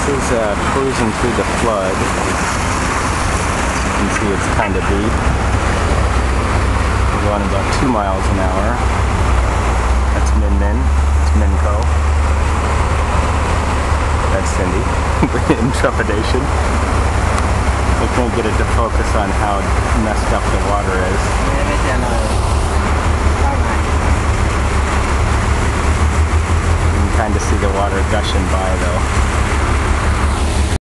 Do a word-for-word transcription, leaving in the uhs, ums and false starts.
is uh, cruising through the flood. You can see it's kind of deep. We're going about two miles an hour. That's Min Min. It's Minco. That's Cindy. In trepidation. I can't get it to focus on how messed up the water is. You can kind of see the water gushing by though.